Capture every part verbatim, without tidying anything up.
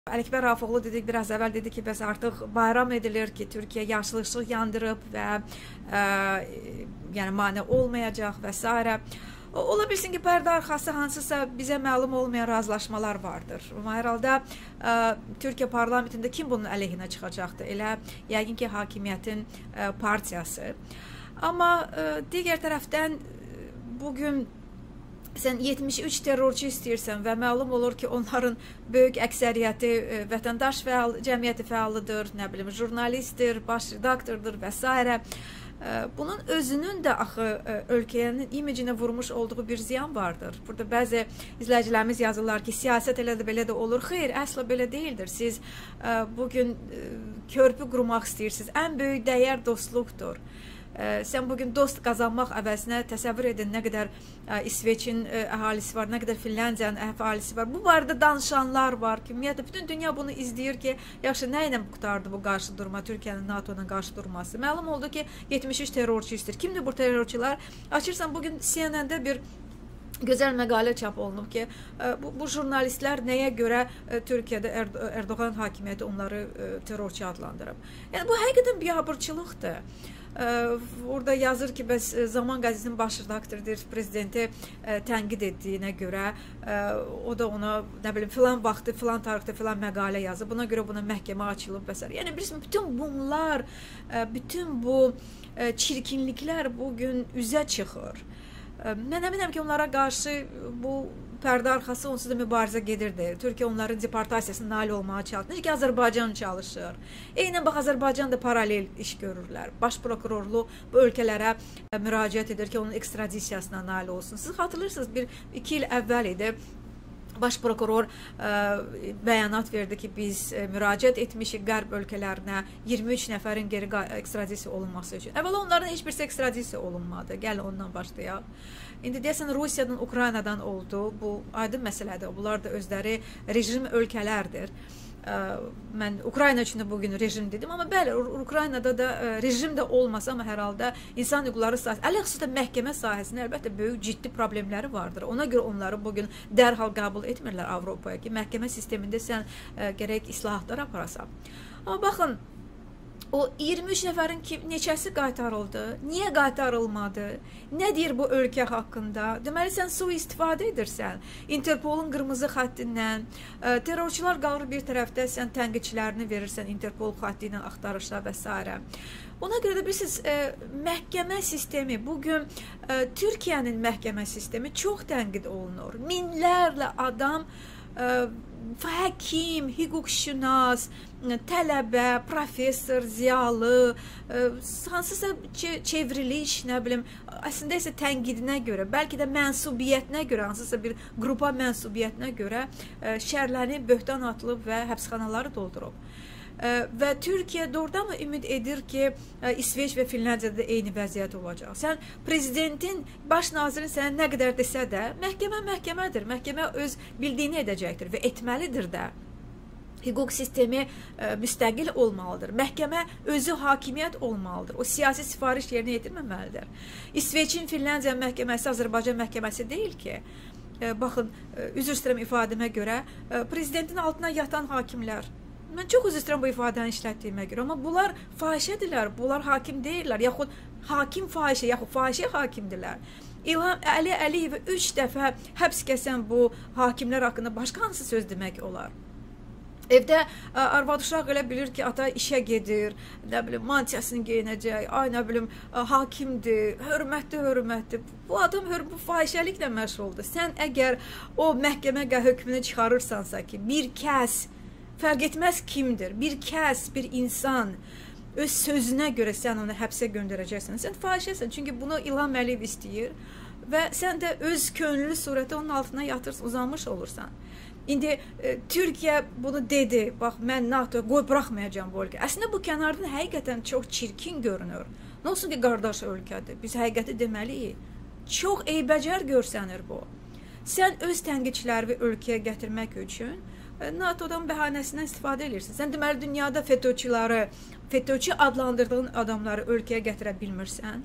Ələkbər Rafoğlu dedik, biraz əvvəl dedi ki, bəs artıq bayram edilir ki, Türkiyə yaşlı işıq yandırıb və ə, yəni mane olmayacaq və s. Ola bilsin ki, pərdə arxası hansısa bizə məlum olmayan razılaşmalar vardır. Amma hər halda ə, Türkiyə parlamentində kim bunun əleyhinə çıxacaqdır? Elə yəqin ki, hakimiyyətin ə, partiyası. Amma ə, digər tərəfdən bugün sən yetmiş üç terrorçu istəyirsən və məlum olur ki, onların böyük əksəriyyəti vətəndaş fəal, cəmiyyəti fəallıdır, nə bilim, jurnalistdir, baş redaktordur və s. Bunun özünün də axı ölkənin imecinə vurmuş olduğu bir ziyan vardır. Burada bəzi izləyicilərimiz yazırlar ki, siyasət elə də belə də olur. Xeyr, əsla belə deyildir. Siz bugün körpü qurmaq istəyirsiniz. Ən böyük dəyər dostluqdur. Sən bugün dost qazanmaq əvəzinə təsəvvür edin nə qədər İsveçin əhalisi var, nə qədər Finlandiyanın əhalisi var. Bu barədə danışanlar var ki, ümumiyyətlə bütün dünya bunu izləyir ki, yaxşı, nə ilə qutardı bu qarşı durma, Türkiyənin NATO-nun qarşı durması? Məlum oldu ki, yetmiş üç terrorçu istəyir. Kimdir bu terrorçular? Açırsan bugün C N N-də bir gözəl məqalə çap olunub ki, bu, bu jurnalistlər nəyə görə Türkiyədə Erdo Erdoğan hakimiyyəti onları terrorçu adlandırıb. Yəni bu həqiqətən biabırçılıqdır. Orada yazır ki, bəs Zaman qəzetinin baş redaktorudur, prezidenti tənqid etdiyinə görə o da ona, nə bilim, filan vaxtı, filan tarixdə filan məqalə yazıb, buna görə buna məhkəmə açılıb və s. Yəni bilirsiniz, bütün bunlar, bütün bu çirkinliklər bugün üzə çıxır. Mən əminəm ki, onlara qarşı bu pərdə arxası onsuz da mübarizə gedirdi. Türkiyə onların deportasiyasına nail olmağa çalışır. Necə ki, Azərbaycan çalışır. Eynən bax, Azərbaycan da paralel iş görürlər. Baş prokurorluq bu ölkələrə müraciət edir ki, onun ekstradisiyasına nail olsun. Siz xatırlayırsınız, bir iki il əvvəl idi. Baş prokuror ə, bəyanat verdi ki, biz ə, müraciət etmişik qərb ölkələrinə iyirmi üç nəfərin geri ekstradisiya olunması üçün. Əvvəla onların heç birisi ekstradisiya olunmadı. Gəl ondan başlayaq. İndi deyəsən Rusiyadan, Ukraynadan oldu. Bu aydın məsələdir. Bunlar da özləri rejim ölkələrdir. Ə, mən Ukrayna üçün də bugün rejim dedim, amma bəli, Ukraynada da ə, rejim də olmasa, amma hər halda insan hüquqları sahəsində, əlbəttə məhkəmə sahəsində əlbəttə böyük ciddi problemləri vardır. Ona görə onları bugün dərhal qəbul etmirlər Avropaya ki, məhkəmə sistemində sən ə, gərək islahatlar aparasan. Amma baxın, o iyirmi üç nəfərin ki, neçəsi qaytarıldı? Niyə qaytarılmadı? Nə deyir bu ölkə haqqında? Deməli, sən sui-istifadə edirsən. Interpolun qırmızı xəttindən, ə, terrorçular qalır bir tərəfdə, sən tənqidçilərini verirsən Interpol xətti ilə axtarışlar və s. Ona görə də bilirsiniz, ə, məhkəmə sistemi, bugün ə, Türkiyənin məhkəmə sistemi çox tənqid olunur. Minlərlə adam, ə, həkim, hüquqşünas, tələbə, professor, ziyalı, hansısa çevriliş, nə bilim, əslində isə tənqidinə görə, bəlkə də mənsubiyyətinə görə, hansısa bir qrupa mənsubiyyətinə görə şərlənib, böhtan atılıb və həbsxanaları doldurub. Və Türkiyə doğrudanmı ümid edir ki, İsveç və Finlandiyada eyni vəziyyət olacaq? Sən prezidentin, baş nazirin sənə nə qədər desə də, məhkəmə məhkəmədir. Məhkəmə öz bildiyini edəcəkdir və etməlidir də. Hüquq sistemi ə, müstəqil olmalıdır. Məhkəmə özü hakimiyyət olmalıdır. O siyasi sifariş yerinə yetirməməlidir. İsveçin, Finlandiya məhkəməsi Azərbaycan məhkəməsi deyil ki. Ə, baxın, ə, üzr istəyirəm ifadəmə görə, ə, prezidentin altına yatan hakimlər. Mən çox üzr istəyirəm bu ifadəni işlətdiyimə görə, amma bunlar fahişədirlər, bunlar hakim deyirlər, yaxud hakim fahişə, yaxud fahişə hakimdirlər. İlham Əli Əliyevə üç dəfə həbs kəsən bu hakimlər haqqında başqa hansı söz demək olar? Evdə arvad uşaq elə bilir ki, ata işə gedir, nə bilim, mantiyasını geyinəcək, ay nə bilim, hakimdir, hörmətli, hörmətli. Bu adam bu fahişəliklə məşğuldur. Sən əgər o məhkəmə hökmünü çıxarırsansa ki, bir kəs, fərq etməz kimdir, bir kəs, bir insan öz sözünə görə sən onu həbsə göndərəcəksən, sən fahişəsən. Çünki bunu İlham Əliyev istəyir və sən də öz könüllü surətdə onun altına yatırsın, uzanmış olursan. İndi e, Türkiyə bunu dedi, bax, mən NATO qoy buraxmayacam bu ölkə. Əslində bu kənardan həqiqətən çox çirkin görünür. Nə olsun ki, qardaş ölkədir, biz həqiqəti deməliyik. Çox eybəcər görsənir bu. Sən öz tənqidçiləri ölkəyə gətirmək üçün NATO'dan bəhanəsindən istifadə edirsən. Sən deməli dünyada FETÖ'çüləri, FETÖ'çü adlandırdığın adamları ölkəyə gətirə bilmirsən.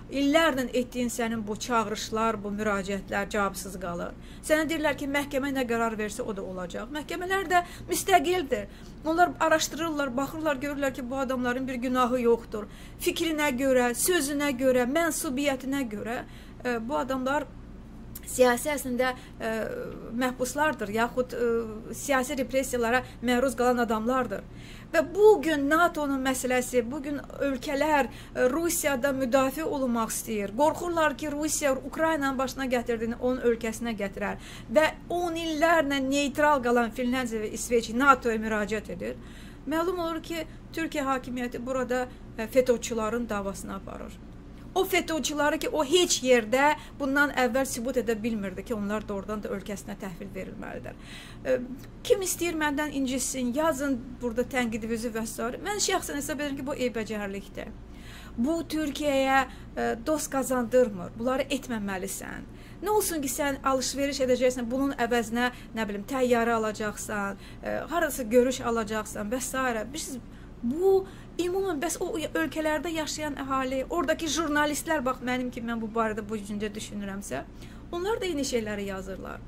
illərlə etdiyin sənin bu çağırışlar, bu müraciətlər cavabsız qalır. Sənə deyirlər ki, məhkəmə nə qərar versə o da olacaq. Məhkəmələr də müstəqildir. Onlar araşdırırlar, baxırlar, görürlər ki, bu adamların bir günahı yoxdur. Fikrinə görə, sözünə görə, mənsubiyyətinə görə e, bu adamlar siyasi əslində e, məhbuslardır, yaxud e, siyasi repressiyalara məruz qalan adamlardır. Və bugün NATO'nun məsələsi, bugün ölkələr e, Rusiyada müdafiə olunmaq istəyir. Qorxurlar ki, Rusiya Ukraynanın başına gətirdiyini onun ölkəsinə gətirər. Və on illərlə neytral qalan Finlandiya və İsveç NATO'ya müraciət edir. Məlum olur ki, Türkiyə hakimiyyəti burada e, FETÖ'çülərin davasını aparır. O FETÖ'çüləri ki, o heç yerdə bundan əvvəl sübut edə bilmirdi ki, onlar doğrudan da ölkəsinə təhvil verilməlidir. Kim istəyir məndən incitsin, yazın burada tənqidinizi və s. Mən şəxsən hesab edirəm ki, bu eybəcərlikdir. Bu Türkiyəyə dost qazandırmır. Bunları etməməlisən. Nə olsun ki, sən alış-veriş edəcəksən, bunun əvəzinə, nə bilim, təyyarə alacaqsan, harası görüş alacaqsan və s. Bu, ümumən, bəs o ölkələrdə yaşayan əhali, oradakı jurnalistlər, bax, mənim ki, mən bu barədə bu cüncə düşünürəmsə, onlar da eyni şeyləri yazırlar.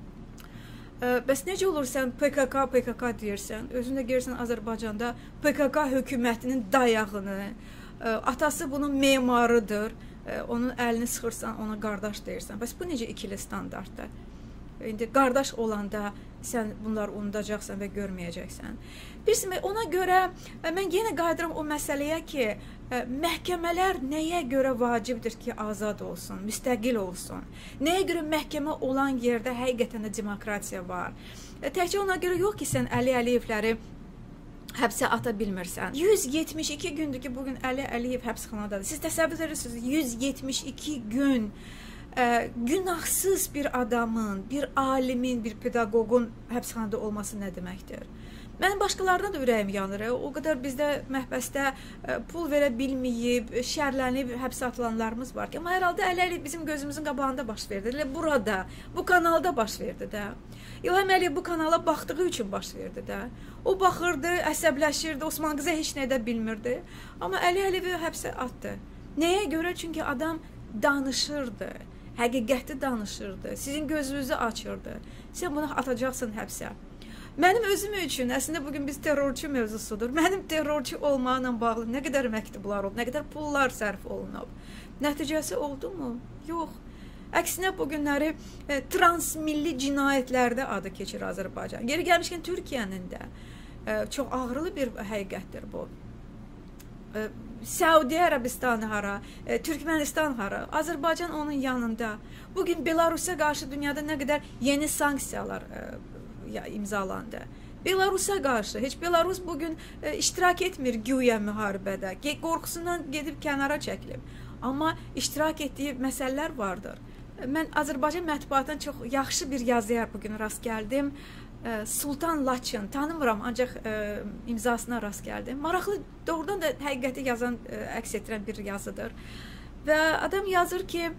Bəs necə olur sən P K K, P K K deyirsən, özündə görürsən Azərbaycanda P K K hökumətinin dayağını, atası bunun memarıdır, onun əlini sıxırsan, ona qardaş deyirsən. Bəs bu necə ikili standartdır? İndi qardaş olanda sən bunları unudacaqsan və görməyəcəksən. Bilirsiniz, ona görə mən yenə qayıdıram o məsələyə ki, məhkəmələr nəyə görə vacibdir ki, azad olsun, müstəqil olsun? Nəyə görə məhkəmə olan yerdə həqiqətən də demokratiya var? Təkcə ona görə yox ki, sən Əli Əliyevləri həbsə ata bilmirsən. yüz yetmiş iki gündür ki, bugün Əli Əliyev həbsxanadadır. Siz təsəvvür edirsiniz, yüz yetmiş iki gün Ə, günahsız bir adamın, bir alimin, bir pedaqoqun həbsxanada olması nə deməkdir? Mənim başqalarına da ürəyim yanır. O qədər bizdə məhbəsdə ə, pul verə bilməyib, şərlənib həbsə atılanlarımız var ki, amma hər halda Əli Əliyev bizim gözümüzün qabağında baş verdi. Elə burada, bu kanalda baş verdi də. İlham Əliyev bu kanala baxdığı üçün baş verdi də. O baxırdı, əsəbləşirdi, Osman qıza heç nə edə bilmirdi. Amma Əli Əliyevi həbsə atdı. Nəyə görə? Çünki adam danışırdı. Həqiqəti danışırdı, sizin gözünüzü açırdı. Sən bunu atacaqsın həbsə. Mənim özüm üçün, əslində bugün biz terrorçu mövzusudur. Mənim terrorçu olmaqla bağlı nə qədər məktublar olub, nə qədər pullar sərf olunub. Nəticəsi oldu mu? Yox. Əksinə bu günləri e, transmilli cinayətlərdə adı keçir Azərbaycan. Yeri gəlmişkən Türkiyənin də e, çox ağrılı bir həqiqətdir bu. E, Səudiyyə Ərəbistanı hara, e, Türkmənistan hara, Azərbaycan onun yanında. Bugün Belarusiya qarşı dünyada nə qədər yeni sanksiyalar e, ya, imzalandı. Belarusiya qarşı, heç Belarus bugün e, iştirak etmir güya müharibədə, qorxusundan gedib kənara çəkilib. Amma iştirak etdiyi məsələlər vardır. Mən Azərbaycan mətbuatından çox yaxşı bir yazıya bugün rast gəldim. Sultan Laçın, tanımıram, ancaq ə, imzasına rast gəldim. Maraqlı, doğrudan da həqiqəti yazan, ə, əks etdirən bir yazıdır. Və adam yazır ki,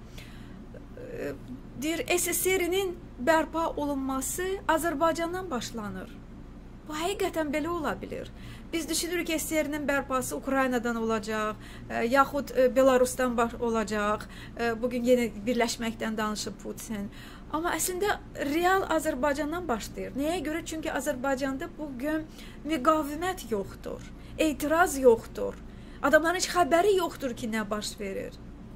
ə, deyir, S S R-nin bərpa olunması Azərbaycandan başlanır. Bu həqiqətən belə ola bilir. Biz düşünürük ki, S S R-nin bərpası Ukraynadan olacaq, ə, yaxud ə, Belarusdan olacaq. Ə, bugün yenə birləşməkdən danışıb Putin. Amma əslində real Azərbaycandan başlayır. Nəyə görə? Çünki Azərbaycanda bugün müqavimət yoxdur, etiraz yoxdur. Adamların heç xəbəri yoxdur ki, nə baş verir.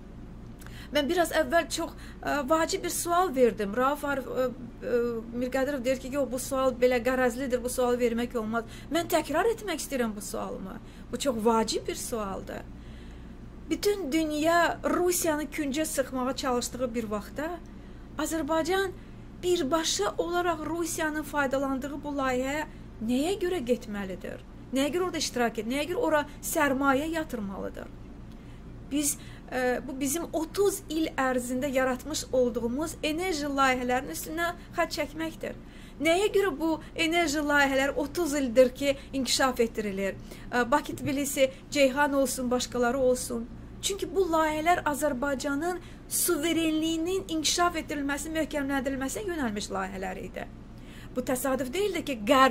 Mən biraz əvvəl çox ə, vacib bir sual verdim. Rauf Arif ə, ə, Mirqədirov deyir ki, yox, bu sual belə qərəzlidir, bu sualı vermək olmaz. Mən təkrar etmək istəyirəm bu sualımı. Bu çox vacib bir sualdır. Bütün dünya Rusiyanı küncə sıxmağa çalışdığı bir vaxtda Azərbaycan birbaşa olaraq Rusiyanın faydalandığı bu layihəyə nəyə görə getməlidir? Nəyə görə orada iştirak edir? Nəyə görə ora sərmayə yatırmalıdır? Biz, e, bu bizim otuz il ərzində yaratmış olduğumuz enerji layihələrinin üstünə xətt çəkməkdir. Nəyə görə bu enerji layihələri otuz ildir ki, inkişaf etdirilir? E, Bakı, Tbilisi, Ceyhan olsun, başqaları olsun. Çünki bu layihələr Azərbaycanın suverenliyinin inkişaf etdirilməsi, möhkəmləndirilməsinə yönəlmiş layihələr idi. Bu təsadüf deyildi ki, Qərb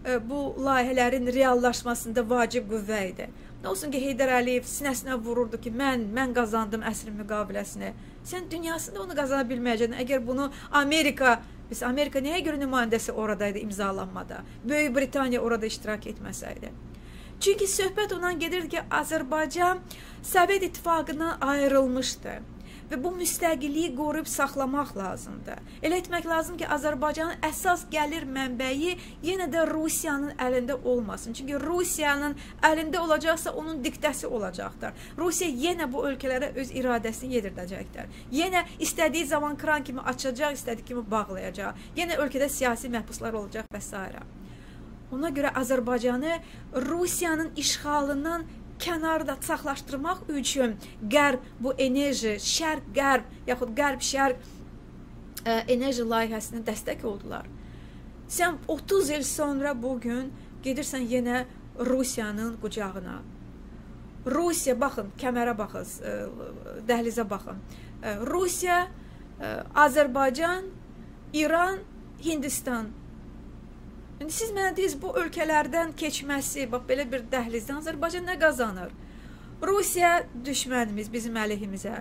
bu layihələrin reallaşmasında vacib qüvvə idi. Nə olsun ki, Heydər Əliyev sinəsinə vururdu ki, mən mən qazandım əsrin müqaviləsini. Sən dünyasında onu qazana bilməyəcəksən. Əgər bunu Amerika, biz Amerika nəyə görə nümayəndəsi oradaydı imzalanmada? Böyük Britaniya orada iştirak etməsəydi. Çünki söhbət ondan gedirdi ki, Azərbaycan Sovet İttifaqından ayrılmışdı. Və bu müstəqilliyi qoruyub saxlamaq lazımdır. Elə etmək lazım ki, Azərbaycanın əsas gəlir mənbəyi yenə də Rusiyanın əlində olmasın. Çünki Rusiyanın əlində olacaqsa, onun diktəsi olacaqdır. Rusiya yenə bu ölkələrə öz iradəsini yedirdəcəkdir. Yenə istədiyi zaman kran kimi açacaq, istədiyi kimi bağlayacaq. Yenə ölkədə siyasi məhbuslar olacaq və s. Ona görə Azərbaycanı Rusiyanın işğalından kənarda saxlaşdırmaq üçün qərb bu enerji, şərq-qərb yaxud qərb-şərq enerji layihəsini dəstək oldular. Sən otuz il sonra bugün gedirsən yenə Rusiyanın qucağına. Rusiya, baxın, kəmərə baxın, dəhlizə baxın. Rusiya, Azərbaycan, İran, Hindistan. İndi siz mənə deyirsiniz, bu ölkələrdən keçməsi, bax, belə bir dəhlizdən Azərbaycan nə qazanır? Rusiya düşmənimiz bizim əleyhimizə,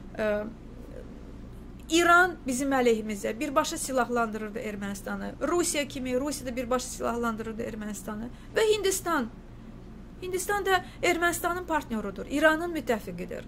İran bizim əleyhimizə birbaşa silahlandırırdı Ermənistanı. Rusiya kimi, Rusiya da birbaşa silahlandırırdı Ermənistanı. Və Hindistan. Hindistan da Ermənistanın partnyorudur, İranın müttəfiqidir.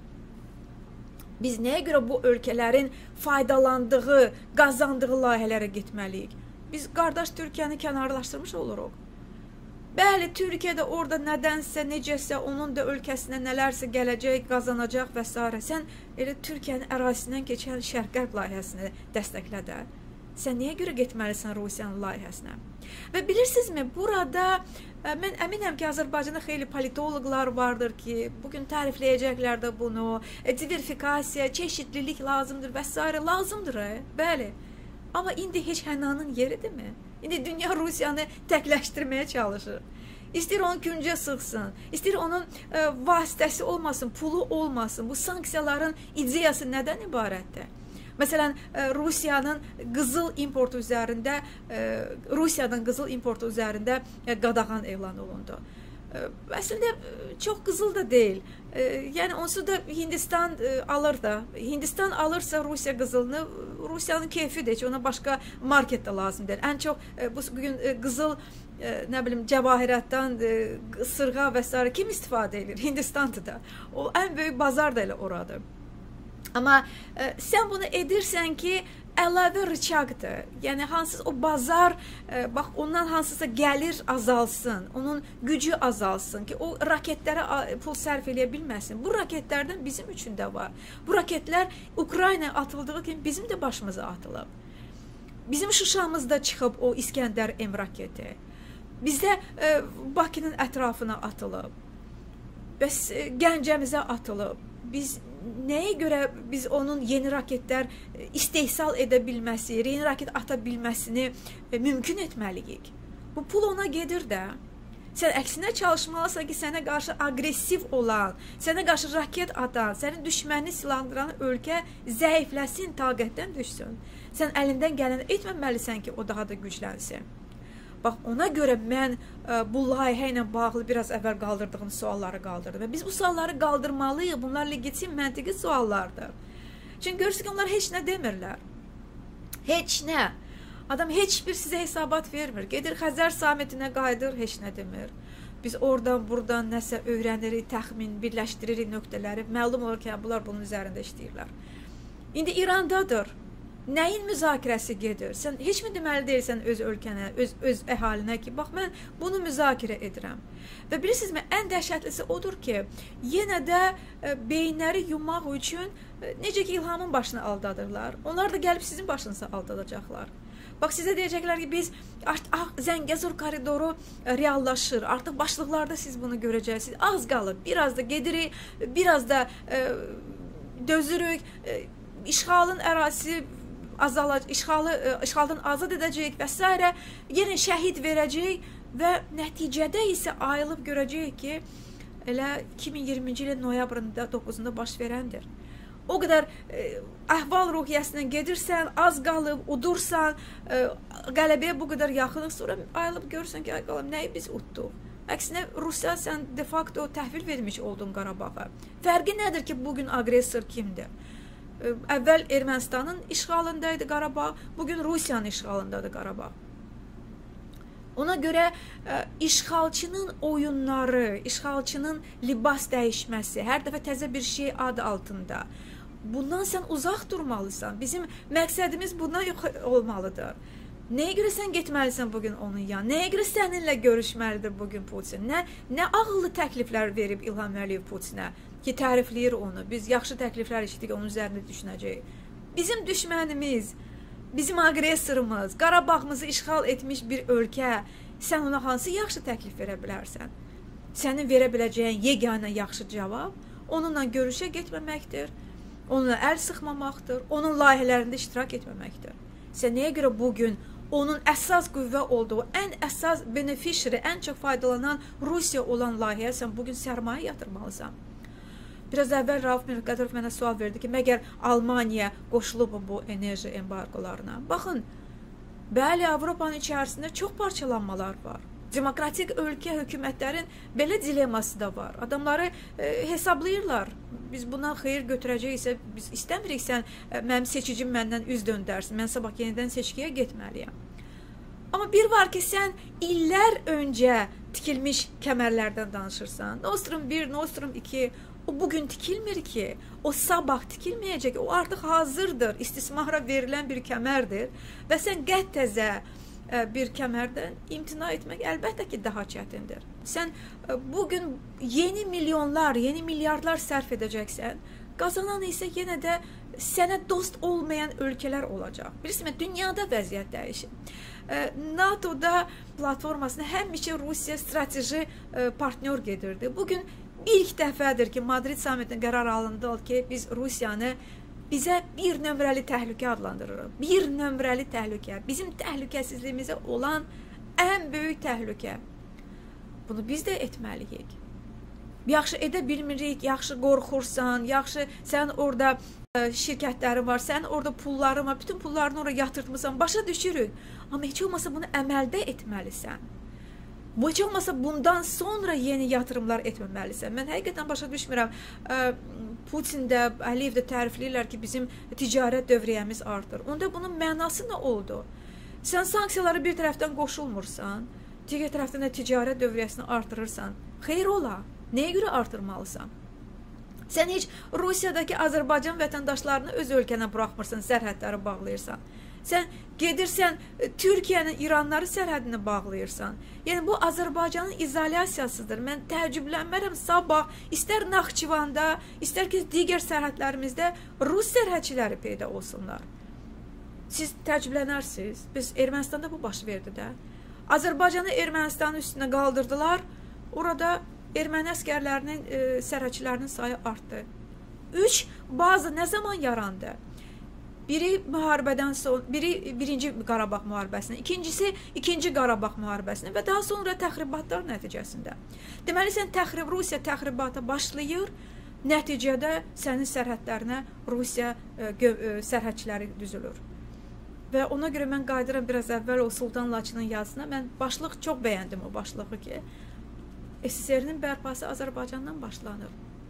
Biz nəyə görə bu ölkələrin faydalandığı, qazandığı layihələrə getməliyik? Biz qardaş Türkiyəni kənarlaşdırmış oluruq. Bəli, Türkiyə də orada nədənsə, necəsə, onun da ölkəsinə nələrsə gələcək, qazanacaq və s. Sən elə Türkiyənin ərazisindən keçən şərq-qərb layihəsini dəstəklə də. Sən niyə görə getməlisən Rusiyanın layihəsinə? Və bilirsinizmi, burada mən əminəm ki, Azərbaycanda xeyli politoloqlar vardır ki, bugün tərifləyəcəklər də bunu, diversifikasiya, çeşidlilik lazımdır və s. lazımdır, bəli. Amma indi heç Hənanın yeridirmi? İndi dünya Rusiyanı təkləşdirməyə çalışır. İstəyir onun küncə sıxsın, istəyir onun e, vasitəsi olmasın, pulu olmasın. Bu sanksiyaların ideyası nədən ibarətdir? Məsələn, e, Rusiyanın qızıl importu üzərində, e, Rusiyanın qızıl importu üzərində e, qadağan elan olundu. Əslində çox qızıl da deyil. Yəni onsuz da Hindistan alır da. Hindistan alırsa Rusiya qızılını, Rusiyanın keyfidir ki, ona başqa market də lazım deyil. Ən çox bugün qızıl, nə bilim, cəvahiratdan, sırğa və s. kim istifadə edir? Hindistandır da. O ən böyük bazar da elə oradır. Amma sən bunu edirsən ki, əlavə rıçaqdır. Yəni, hansız o bazar, e, bax, ondan hansısa gəlir azalsın, onun gücü azalsın ki, o raketlərə pul sərf eləyə bilməsin. Bu raketlərdən bizim üçün də var. Bu raketlər Ukrayna atıldığı kimi bizim də başımıza atılıb. Bizim Şuşamızda çıxıb o İskəndər M raketi. Bizdə e, Bakının ətrafına atılıb. Bəs e, Gəncəmizə atılıb. Biz nəyə görə biz onun yeni raketlər istehsal edə bilməsi, yeni raket ata bilməsini mümkün etməliyik? Bu pul ona gedir də. Sən əksinə çalışmalısan ki, sənə qarşı agresiv olan, sənə qarşı raket atan, sənin düşmənini silahlandıran ölkə zəifləsin, taqətdən düşsün. Sən əlindən gələni etməməlisən ki, o daha da güclənsin. Bax, ona görə mən ə, bu layihə ilə bağlı biraz əvvəl qaldırdığım sualları qaldırdım. Və biz bu sualları qaldırmalıyıq. Bunlar legitim, məntiqi suallardır. Çünki görürsünüz ki, onlar heç nə demirlər. Heç nə. Adam heç bir sizə hesabat vermir. Gedir Xəzər samitinə qayıdır, heç nə demir. Biz oradan, buradan nəsə öyrənirik, təxmin, birləşdiririk nöqtələri. Məlum olur ki, bunlar bunun üzərində işləyirlər. İndi İrandadır. Nəyin müzakirəsi gedir? Sən heç mi deməli deyilsən öz ölkənə, öz, öz əhalinə ki, bax, mən bunu müzakirə edirəm. Və bilirsinizmi, ən dəhşətlisi odur ki, yenə də e, beyinləri yumaq üçün e, necə ki, İlhamın başını aldadırlar, onlar da gəlib sizin başınıza aldadacaqlar. Bax, sizə deyəcəklər ki, biz artıq Zəngəzur koridoru e, reallaşır, artıq başlıqlarda siz bunu görəcəksiniz. Az qalıb, biraz da gedirik, biraz da e, dözürük, e, işğalın ərazisi azalacaq, işğalı, işğaldan azad edəcək və s. yenə şəhid verəcək və nəticədə isə ayılıb görəcək ki, elə iki min iyirminci ilin noyabrında doqquzunda baş verəndir. o qədər e, əhval-ruhiyyəsindən gedirsən, az qalıb, udursan, e, qələbəyə bu qədər yaxınıq, sonra ayılıb görürsən ki, ay qalım, nəyi biz utduq? Əksinə, Rusiya sən de facto təhvil vermiş oldun Qarabağa. Fərqi nədir ki, bugün aqressor kimdir? Əvvəl Ermənistanın işğalındaydı Qarabağ, bugün Rusiyanın işğalındadır Qarabağ. Ona görə ə, işğalçının oyunları, işğalçının libas dəyişməsi, hər dəfə təzə bir şey adı altında. Bundan sən uzaq durmalısan. Bizim məqsədimiz bundan yox olmalıdır. Nəyə görə sən getməlisən bugün onun yanına? Nəyə görə səninlə görüşməlidir bugün Putin? Nə, nə ağıllı təkliflər verib İlham Əliyev Putinə ki, tərifləyir onu. Biz yaxşı təkliflər eşitdik, onun üzərində düşünəcəyik. Bizim düşmənimiz, bizim aqressorumuz, Qarabağımızı işğal etmiş bir ölkə, sən ona hansı yaxşı təklif verə bilərsən? Sənin verə biləcəyin yeganə yaxşı cavab onunla görüşə getməməkdir, onunla əl sıxmamaqdır, onun layihələrində iştirak etməməkdir. Sən nəyə görə bugün onun əsas qüvvə olduğu, ən əsas beneficiary, ən çox faydalanan Rusiya olan layihəyə sən bugün sərmayə yatırmalısan? Biraz əvvəl Rauf Mirqədərov mənə sual verdi ki, məgər Almaniya qoşulub bu enerji embargolarına? Baxın, bəli, Avropanın içərisində çox parçalanmalar var. Demokratik ölkə hökumətlərin belə dileması da var. Adamları e, hesablayırlar. Biz bundan xeyir götürəcəksə, biz istəmirik sən e, mənim seçicim məndən üz döndərsin. Mən sabah yenidən seçkiyə getməliyəm. Amma bir var ki, sən illər öncə tikilmiş kəmərlərdən danışırsan. Nord Stream bir, Nord Stream iki, o bugün tikilmir ki. O sabah tikilməyəcək. O artıq hazırdır. İstismara verilən bir kəmərdir. Və sən qət təzə bir kəmərdən imtina etmək əlbəttə ki, daha çətindir. Sən bugün yeni milyonlar, yeni milyardlar sərf edəcəksən, qazanan isə yenə də sənə dost olmayan ölkələr olacaq. Bilirsiniz, dünyada vəziyyət dəyişir. NATO'da platformasına həmişə Rusiya strateji partnyor gedirdi. Bugün ilk dəfədir ki, Madrid samitinin qərar alındı ki, biz Rusiyanı bizə bir nömrəli təhlükə adlandırırıq. Bir nömrəli təhlükə. Bizim təhlükəsizliyimizə olan ən böyük təhlükə. Bunu biz də etməliyik. Yaxşı edə bilmirik, yaxşı qorxursan, yaxşı sən orada ə, şirkətlərin var, sən orada pulların var, bütün pullarını oraya yatırtmısan, başa düşürük. Amma heç olmasa bunu əməldə etməlisən. Bu heç olmasa bundan sonra yeni yatırımlar etməməlisən. Mən həqiqətən başa düşmürəm. Ə, Putin də, Əliyev də tərifləyirlər ki, bizim ticarət dövriyyəmiz artır. Onda bunun mənası nə oldu? Sən sanksiyaları bir tərəfdən qoşulmursan, digər tərəfdən də ticarət dövriyyəsini artırırsan. Xeyr ola. Nəyə görə artırmalısan? Sən heç Rusiyadakı Azərbaycan vətəndaşlarını öz ölkənə buraxmırsan, sərhədləri bağlayırsan. Sən gedirsən Türkiyənin İranları sərhədini bağlayırsan. Yəni bu Azərbaycanın izolyasiyasıdır. Mən təəccüblənmərəm, sabah istər Naxçıvanda, istər ki digər sərhədlərimizdə Rus sərhədçiləri peyda olsunlar. Siz təəccüblənərsiniz. Biz Ermənistanda bu baş verdi də. Azərbaycanı Ermənistanın üstünə qaldırdılar. Orada erməni əskərlərinin, e, sərhədçilərinin sayı artdı. Üç baza nə zaman yarandı? Biri müharibədən sonra, biri birinci Qarabağ müharibəsində, ikincisi ikinci Qarabağ müharibəsində və daha sonra təxribatlar nəticəsində. Deməli, sən təxrib, Rusiya təxribata başlayır, nəticədə sənin sərhədlərinə Rusiya e, gö, e, sərhədçiləri düzülür. Və ona görə mən qayıdıram biraz əvvəl o Sultan Laçının yazısına, mən başlıq çox bəyəndim o başlığı ki, S S R-nin bərpası Azərbaycandan başlanır.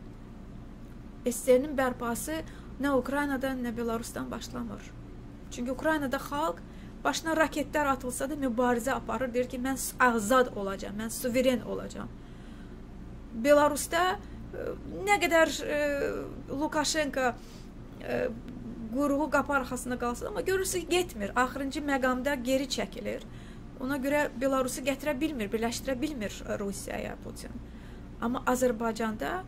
S S R-nin bərpası nə Ukraynadan, nə Belarusdan başlamır. Çünki Ukraynada xalq başına raketlər atılsa da mübarizə aparır, deyir ki, mən azad olacağam, mən suveren olacağam. Belarusda nə qədər e, Lukashenko e, quyruğu qapı arxasında qalsın, amma görürsün getmir. Axırıncı məqamda geri çəkilir. Ona görə Belarusu gətirə bilmir, birləşdirə bilmir Rusiyaya Putin. Amma Azərbaycanda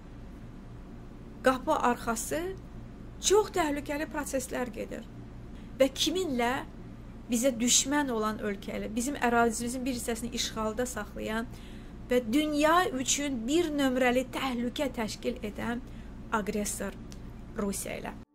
qapı arxası çox təhlükəli proseslər gedir. Və kiminlə? Bizə düşmən olan ölkələ, bizim ərazimizin bir hissəsini işğalda saxlayan və dünya üçün bir nömrəli təhlükə təşkil edən aqressor Rusiya ilə.